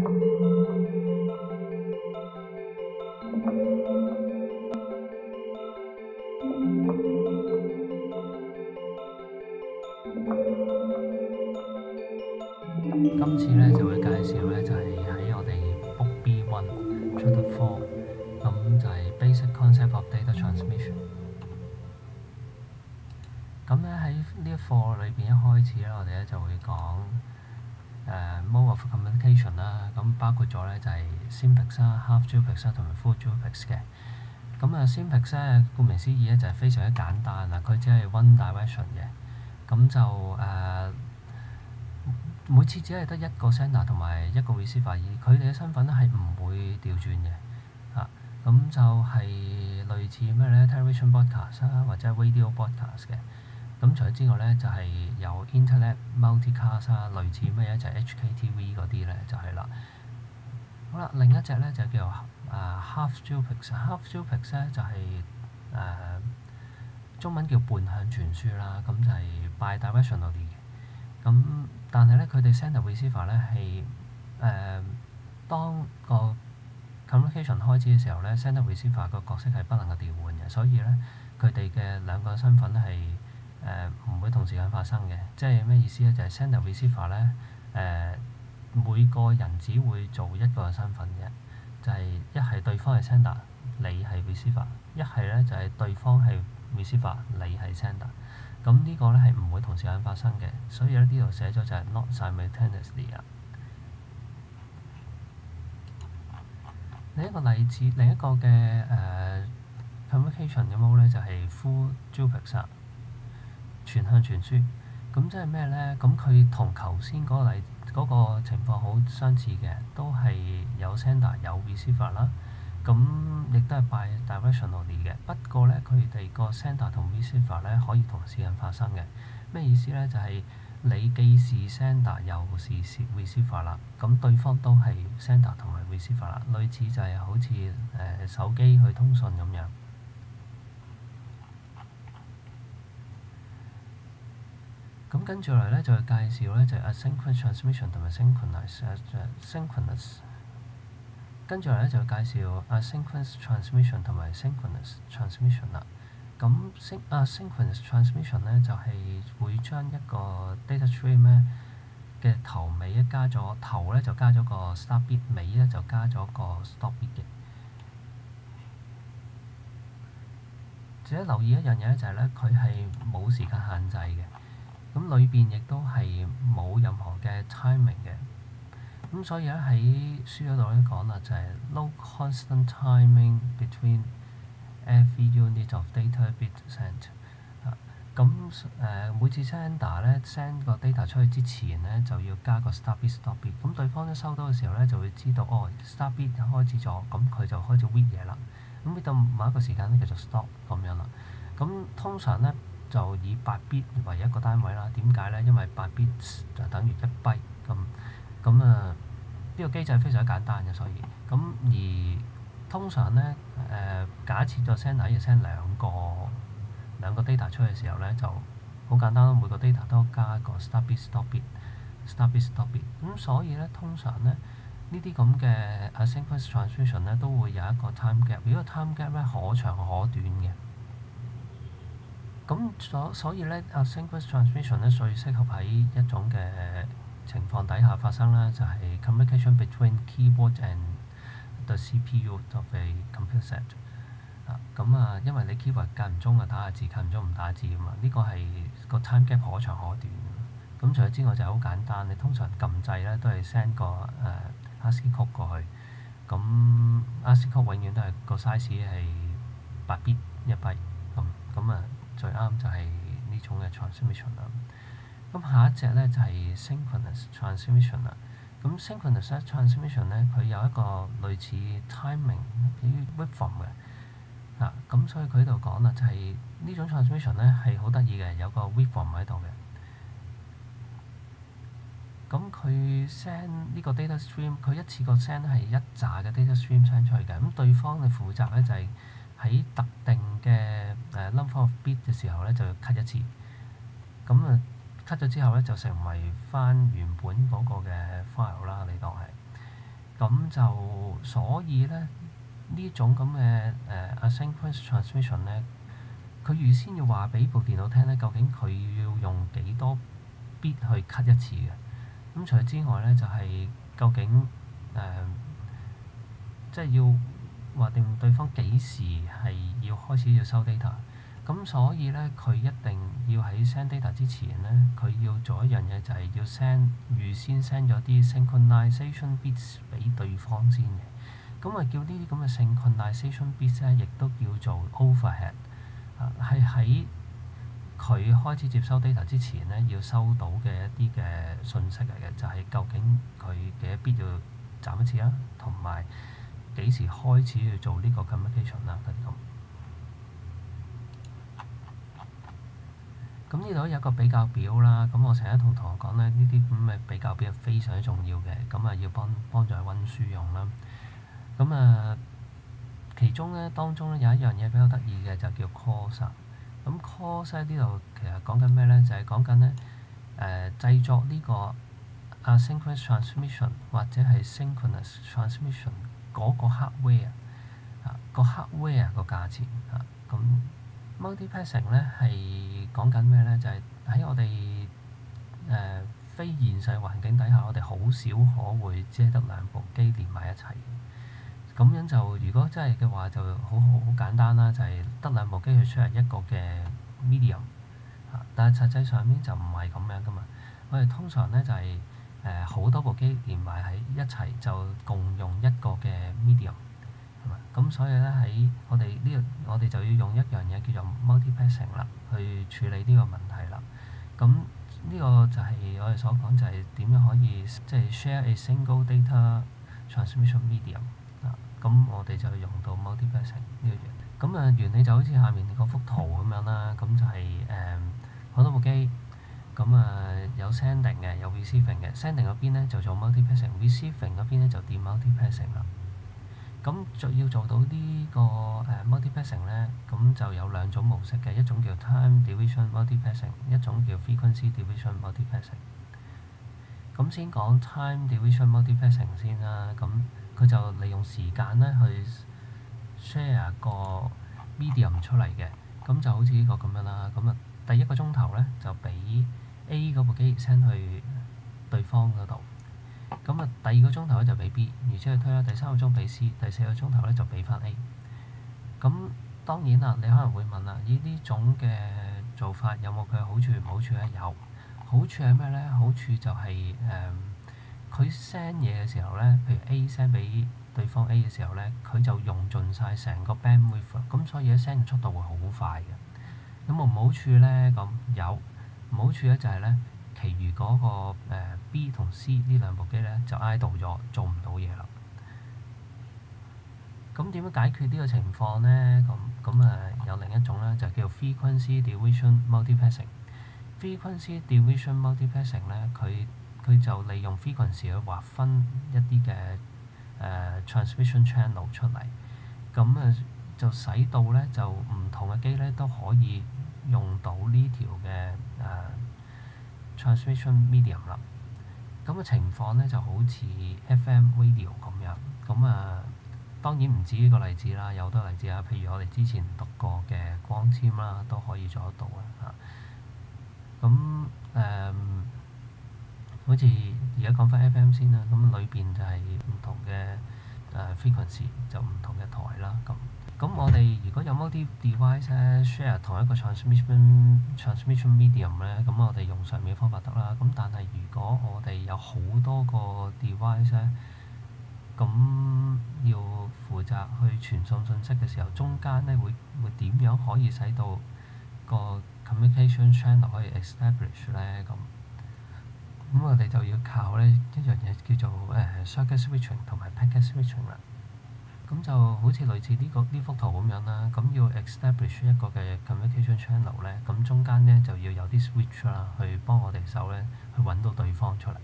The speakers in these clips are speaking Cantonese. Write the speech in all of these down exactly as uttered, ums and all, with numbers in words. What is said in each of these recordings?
今次咧就會介紹咧就係、是、喺我哋 Book B One Chapter Four， 咁就係 Basic Concept of Data Transmission。咁咧喺呢一課裏邊一開始咧，我哋咧就會講誒、uh, mode of communication 啦。咁包括咗咧就係、是、simplex 啦、half duplex 啦同埋 full duplex 嘅。咁啊 simplex 咧顧名思義咧就係非常之簡單啦，佢只係 one direction 嘅。咁就誒。Uh, 每次只係得一個 sender 同埋一個 receiver， 而佢哋嘅身份咧係唔會調轉嘅。啊，咁就係類似咩咧 television broadcast 啊，或者 radio broadcast 嘅。咁除咗之外咧，就係、是、有 internet multicast 啊，類似咩嘢就係 H K T V 嗰啲咧就係、是、啦。好啦，另一隻咧就叫做啊 half duplex。half duplex 咧就係、是、誒、啊、中文叫半向傳輸啦，咁就係 bidirectional 嘅。咁但係咧，佢哋 sender receiver 咧係誒當個 communication 開始嘅時候咧 ，sender receiver 個角色係不能夠調換嘅，所以咧佢哋嘅兩個身份咧係誒唔會同時間發生嘅。即係咩意思咧？就係、是、sender receiver 咧誒、呃、每個人只會做一個身份嘅，就係一係對方係 sender， 你係 receiver； 一係咧就係、是、對方係 receiver， 你係 sender。咁呢個咧係唔會同時間發生嘅，所以咧呢度寫咗就係 not simultaneously 啊。另一個例子，另一個嘅誒、uh, communication 嘅 mode 咧就係 full duplex 啊，全向傳輸。咁即係咩咧？咁佢同頭先嗰個例嗰、那個情況好相似嘅，都係有 sender 有 receiver 啦。咁亦都係 bidirectional 嘅，不過咧佢哋個 sender 同 receiver 咧可以同時間發生嘅。咩意思咧？就係、是、你既是 sender 又是 receiver 啦，咁對方都係 sender 同埋 receiver 啦。類似就係好似誒、呃、手機去通訊咁樣。咁跟住嚟咧就係介紹咧就係 asynchronous transmission 同埋 synchronous synchronous。跟住嚟咧就介紹 asynchronous transmission 同埋 synchronous transmission 啦。咁 asynchronous transmission 咧就係、是、會將一個 data stream 咧嘅頭尾一加咗頭咧就加咗個 start bit， 尾咧就加咗個 stop bit 嘅。值得留意一樣嘢咧就係咧佢係冇時間限制嘅，咁裏邊亦都係冇任何嘅 timing 嘅。咁所以咧喺書嗰度咧講啦，就係 no constant timing between every unit of data bit sent。咁誒、呃、每次 sender 咧 send 個 data 出去之前咧就要加個 start bit stop bit。咁對方一收到嘅時候咧就會知道哦 start bit 開始咗，咁佢就開始 read 嘢啦。咁 read 到某一個時間咧叫做 stop 咁樣啦。咁通常咧就以八 bit 為一個單位啦。點解咧？因為八 bit 就等於一 byte 咁。咁啊，呢、這個機制非常之簡單嘅，所以咁而通常咧誒、呃，假設個 sender 要 send 兩個兩個 data 出去嘅時候咧，就好簡單，每個 data 都加一個 start bit stop bit，start bit stop bit。咁所以咧，通常咧呢啲咁嘅 asynchronous transmission 咧都會有一個 time gap。如果 time gap 咧可長可短嘅，咁所所以咧 asynchronous transmission 咧最適合喺一種嘅情況底下發生啦，就係、是、communication between keyboard and the C P U of a computer set。啊，咁啊，因為你 keyboard 間唔中啊打下字，間唔中唔打字㗎嘛，呢、這個係個 time gap 可長可短。咁除咗之外就係好簡單，你通常撳掣咧都係 send 個誒、呃、ASCII code 過去。咁 ASCII code 永遠都係個 size 係八 bit 一 byte 咁，咁啊最啱就係呢種嘅 transmission 啦。咁下一隻咧就係、是、synchronous transmission 啦。咁 synchronous transmission 咧，佢有一個類似 timing 啲 waveform 嘅。啊，咁所以佢喺度講啦，就係、是、呢種 transmission 咧係好得意嘅，有個 waveform 喺度嘅。咁佢 send 呢個 data stream， 佢一次過 send 係一紮嘅 data stream send 出去嘅。咁對方嘅負責咧就係、是、喺特定嘅誒 number of bit 嘅時候咧就要 cut 一次。咁啊〜cut 咗之後咧，就成為翻原本嗰個嘅 file 啦。你當係咁就所以咧呢種咁嘅誒 asynchronous transmission 咧，佢預先要話俾部電腦聽咧，究竟佢要用幾多 bit 去 cut 一次嘅。咁除咗之外咧，就係、是、究竟誒、呃、即係要話定對方幾時係要開始要收 data。咁所以咧，佢一定要喺 send data 之前咧，佢要做一樣嘢，就係要 send 預先 send 咗啲 synchronization bits 俾對方先嘅。咁啊，叫呢啲咁嘅 synchronization bits 咧，亦都叫做 overhead。啊，係喺佢開始接收 data 之前咧，要收到嘅一啲嘅信息嚟嘅，就係、是、究竟佢嘅 bit 要斬一次啦，同埋幾時開始去做呢個 communication 啦嗰啲咁。咁呢度有一個比較表啦，咁我成日同同學講咧，呢啲咁嘅比較表係非常之重要嘅，咁啊要幫幫助佢温書用啦。咁啊，其中咧當中咧有一樣嘢比較得意嘅就叫 course。咁 course 呢度其實講緊咩咧？就係講緊咧誒製作呢個 asynchronous transmission 或者係 synchronous transmission 嗰個 hardware 啊，個 hardware 個價錢啊，咁 multiplexing 咧係講緊咩咧？就係、是、喺我哋誒、呃、非現實環境底下，我哋好少可會只係得兩部機連埋一齊。咁樣就如果真係嘅話，就好好好簡單啦，就係、是、得兩部機去出嚟一個嘅 medium。但係實際上面就唔係咁樣噶嘛。我哋通常咧就係誒好多部機連埋喺一齊，就共用一個嘅 medium。咁所以咧喺我哋呢個，我哋就要用一樣嘢叫做 multiplexing 啦，去處理呢個問題啦。咁呢個就係我哋所講，就係點樣可以即係、就是、share a single data transmission medium。咁我哋就要用到 multiplexing 呢個嘢。咁啊原理就好似下面嗰幅圖咁樣啦。咁就係誒好多部機，咁啊有 sending 嘅，有 receiving 嘅。sending 嗰邊咧就做 multiplexing，receiving 嗰邊咧就 demultiplexing 啦。咁做要做到、這個呃、呢個誒 multiplexing 咧，咁就有兩種模式嘅，一種叫 time division multiplexing，一種叫 frequency division multiplexing。咁先講 time division multiplexing 先啦。咁佢就利用時間咧去 share 個 medium 出嚟嘅。咁就好似呢個咁樣啦。咁啊，第一個鐘頭咧就俾 A 嗰部機 send 去對方嗰度。咁啊，第二個鐘頭咧就俾 B， 而且去推啦。第三個鐘俾 C， 第四個鐘頭咧就俾翻 A。咁當然啦，你可能會問啦，呢呢種嘅做法有冇佢嘅好處唔好處咧？有。好處係咩咧？好處就係、是、誒。呃佢 send 嘢嘅時候咧，譬如 A send 俾對方 A 嘅時候咧，佢就用盡晒成個 bandwidth，咁所以咧 send 嘅速度會好快嘅。咁有冇唔好處咧？咁有唔好處咧，就係咧，其餘嗰、那個、呃、B 同 C 呢兩部機咧就 idle 咗，做唔到嘢啦。咁點樣解決呢個情況咧？咁咁誒有另一種咧，就叫 frequency division multiplexing。frequency division multiplexing 咧，佢佢就利用 frequency 去劃分一啲嘅誒 transmission channel 出嚟，咁啊就使到咧就唔同嘅機咧都可以用到呢條嘅誒 transmission medium 啦。咁嘅情況咧就好似 F M radio 咁樣，咁啊當然唔止呢個例子啦，有好多例子啊，譬如我哋之前讀過嘅光纖啦，都可以做得到啊嚇。咁誒。好似而家講翻 F M 先啦，咁裏邊就係唔同嘅誒 frequency，就唔同嘅台啦。咁咁我哋如果有 multi device 咧 share 同一個 transmission transmission medium 咧，咁我哋用上面嘅方法得啦。咁但係如果我哋有好多個 device 咧，咁要負責去傳送信息嘅時候，中間咧會會點樣可以使到個 communication channel 可以 establish 咧？咁咁我哋就要靠咧一樣嘢叫做誒、呃、circuit switching 同埋 packet switching 啦。咁就好似類似呢、呢個呢幅圖咁樣啦。咁要 establish 一個嘅 communication channel 咧，咁中間咧就要有啲 switch 啦，去幫我哋手咧去揾到對方出嚟。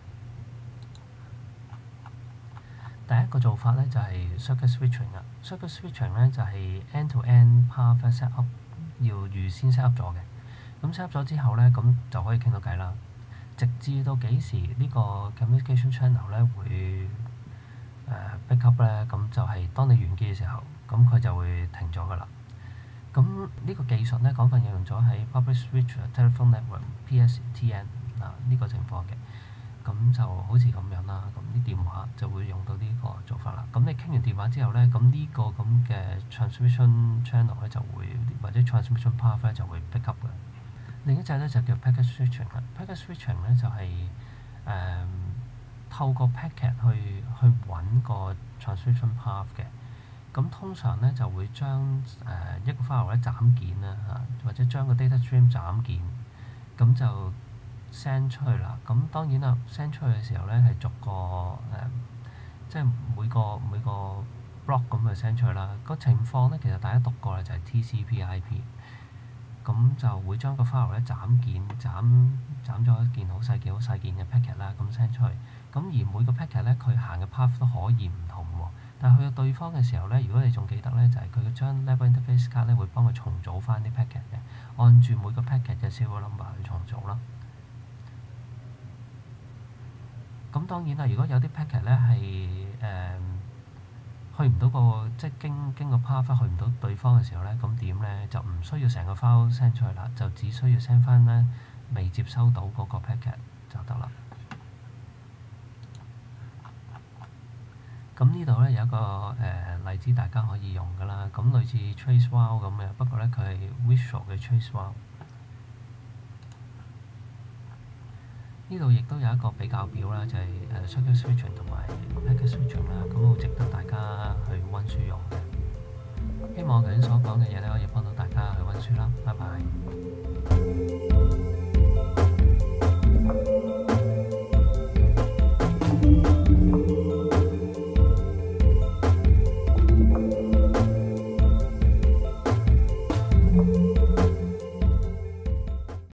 第一個做法咧就係、是、circuit switching 啦。circuit switching 咧就係、是、end-to-end path set up 要預先 set up 咗嘅。咁 set up 咗之後咧，咁就可以傾到偈啦。直至到幾時呢個 communication channel 咧會級咧，咁就係當你完結嘅時候，咁佢就會停咗㗎啦。咁呢個技術咧廣泛應用咗喺 Public Switch Telephone Network P S T N 嗱呢個情況嘅。咁就好似咁樣啦，咁啲電話就會用到呢個做法啦。咁你傾完電話之後咧，咁呢個咁嘅 transmission channel 咧就會或者 transmission path 咧就會 pick up 嘅。另一隻咧就叫 packet switching 啦。packet switching 咧就係、是、誒、呃、透過 packet 去去揾個 transmission path 嘅。咁通常咧就會將誒、呃、一個 file 咧斬件啦嚇，或者將個 data stream 斬件，咁就send 出去啦，咁當然啦，send 出去嘅時候咧係逐個誒、呃，即係每個每個 block 咁去 send 出去啦。個情況咧其實大家讀過啦，就係 T C P/I P， 咁就會將個 file 咧斬件斬斬咗一件好細件好細件嘅 packet 啦，咁 send 出去。咁而每個 packet 咧佢行嘅 path 都可以唔同喎，但係去到對方嘅時候咧，如果你仲記得咧，就係佢嘅將 level interface card 咧會幫佢重組翻啲 packet 嘅，按住每個 packet 嘅 serial number 去重組啦。咁當然啦，如果有啲 packet 咧係誒去唔到個即係經經個 path 去唔到對方嘅時候咧，咁點咧就唔需要成個 file send 出去啦，就只需要 send 翻咧未接收到嗰個 packet 就得啦。咁呢度咧有一個誒、呃、例子大家可以用㗎啦，咁類似 trace while 咁嘅，不過咧佢係 visual 嘅 trace while。呢度亦都有一個比較表啦，就係、是、誒 circuit switching 同埋 packet switching 啦，咁好值得大家去温書用嘅。希望我頭先所講嘅嘢咧，可以幫到大家去温書啦。拜拜。